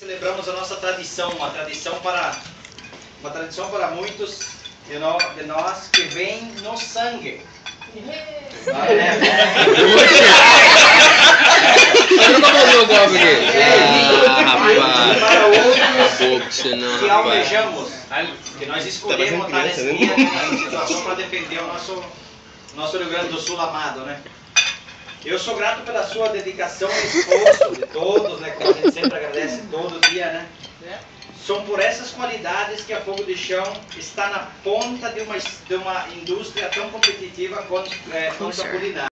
Celebramos a nossa tradição, uma tradição para muitos de nós que vem no sangue. Que almejamos, que nós escolhemos estar nesse dia, nessa situação para defender o nosso Rio Grande do Sul amado, né? Eu sou grato pela sua dedicação e esforço de todos, né? Que a gente sempre agradece todo dia, né? São por essas qualidades que a Fogo de Chão está na ponta de uma indústria tão competitiva quanto a culinária.